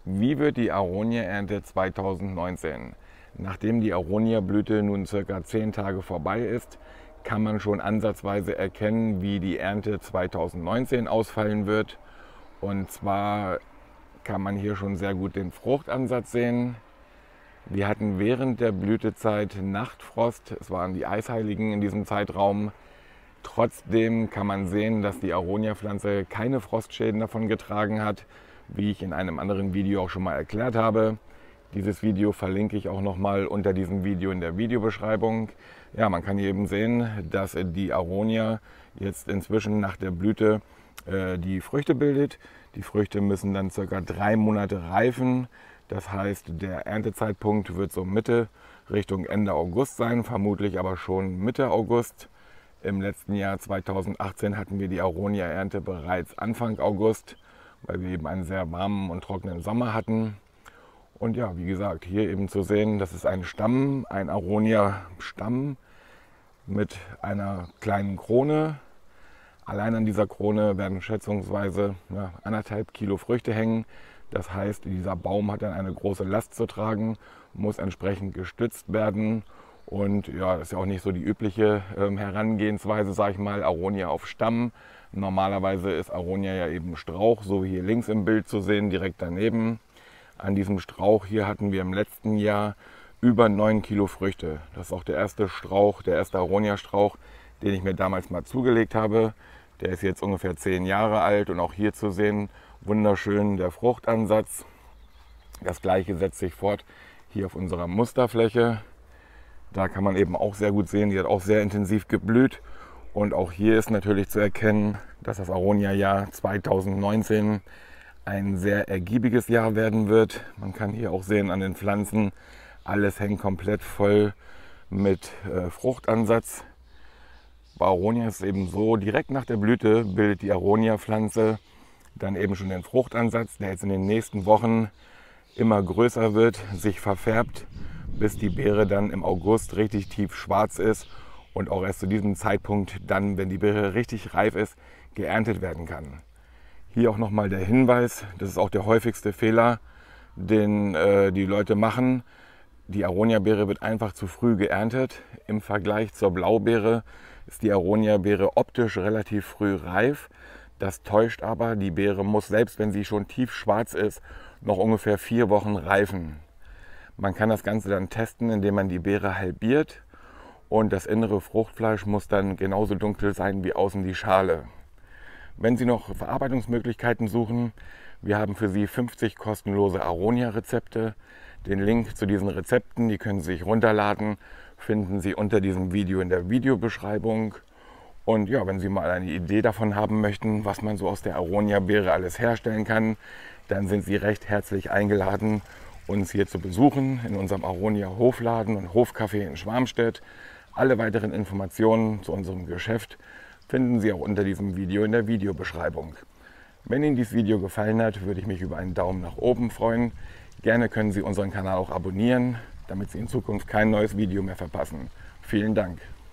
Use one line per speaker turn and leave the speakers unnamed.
Wie wird die Aronia-Ernte 2019? Nachdem die Aronia-Blüte nun circa 10 Tage vorbei ist, kann man schon ansatzweise erkennen, wie die Ernte 2019 ausfallen wird. Und zwar kann man hier schon sehr gut den Fruchtansatz sehen. Wir hatten während der Blütezeit Nachtfrost, es waren die Eisheiligen in diesem Zeitraum. Trotzdem kann man sehen, dass die Aronia-Pflanze keine Frostschäden davon getragen hat, wie ich in einem anderen Video auch schon mal erklärt habe. Dieses Video verlinke ich auch nochmal unter diesem Video in der Videobeschreibung. Ja, man kann hier eben sehen, dass die Aronia jetzt inzwischen nach der Blüte die Früchte bildet. Die Früchte müssen dann ca. 3 Monate reifen. Das heißt, der Erntezeitpunkt wird so Mitte Richtung Ende August sein, vermutlich aber schon Mitte August. Im letzten Jahr 2018 hatten wir die Aronia-Ernte bereits Anfang August, weil wir eben einen sehr warmen und trockenen Sommer hatten. Und ja, wie gesagt, hier eben zu sehen, das ist ein Stamm, ein Aronia-Stamm mit einer kleinen Krone. Allein an dieser Krone werden schätzungsweise 1,5 Kilo Früchte hängen. Das heißt, dieser Baum hat dann eine große Last zu tragen, muss entsprechend gestützt werden. Und ja, das ist ja auch nicht so die übliche Herangehensweise, sage ich mal, Aronia auf Stamm. Normalerweise ist Aronia ja eben Strauch, so wie hier links im Bild zu sehen, direkt daneben. An diesem Strauch hier hatten wir im letzten Jahr über 9 Kilo Früchte. Das ist auch der erste Strauch, der erste Aronia-Strauch, den ich mir damals mal zugelegt habe. Der ist jetzt ungefähr 10 Jahre alt und auch hier zu sehen, wunderschön der Fruchtansatz. Das gleiche setzt sich fort hier auf unserer Musterfläche. Da kann man eben auch sehr gut sehen, die hat auch sehr intensiv geblüht. Und auch hier ist natürlich zu erkennen, dass das Aronia-Jahr 2019 ein sehr ergiebiges Jahr werden wird. Man kann hier auch sehen an den Pflanzen, alles hängt komplett voll mit Fruchtansatz. Bei Aronia ist es eben so, direkt nach der Blüte bildet die Aronia-Pflanze dann eben schon den Fruchtansatz, der jetzt in den nächsten Wochen immer größer wird, sich verfärbt, bis die Beere dann im August richtig tief schwarz ist und auch erst zu diesem Zeitpunkt dann, wenn die Beere richtig reif ist, geerntet werden kann. Hier auch nochmal der Hinweis, das ist auch der häufigste Fehler, den die Leute machen. Die Aronia-Beere wird einfach zu früh geerntet. Im Vergleich zur Blaubeere ist die Aronia-Beere optisch relativ früh reif. Das täuscht aber, die Beere muss, selbst wenn sie schon tief schwarz ist, noch ungefähr 4 Wochen reifen. Man kann das Ganze dann testen, indem man die Beere halbiert und das innere Fruchtfleisch muss dann genauso dunkel sein wie außen die Schale. Wenn Sie noch Verarbeitungsmöglichkeiten suchen, wir haben für Sie 50 kostenlose Aronia-Rezepte. Den Link zu diesen Rezepten, die können Sie sich runterladen, finden Sie unter diesem Video in der Videobeschreibung. Und ja, wenn Sie mal eine Idee davon haben möchten, was man so aus der Aronia-Beere alles herstellen kann, dann sind Sie recht herzlich eingeladen, uns hier zu besuchen in unserem Aronia-Hofladen und Hofcafé in Schwarmstedt. Alle weiteren Informationen zu unserem Geschäft finden Sie auch unter diesem Video in der Videobeschreibung. Wenn Ihnen dieses Video gefallen hat, würde ich mich über einen Daumen nach oben freuen. Gerne können Sie unseren Kanal auch abonnieren, damit Sie in Zukunft kein neues Video mehr verpassen. Vielen Dank.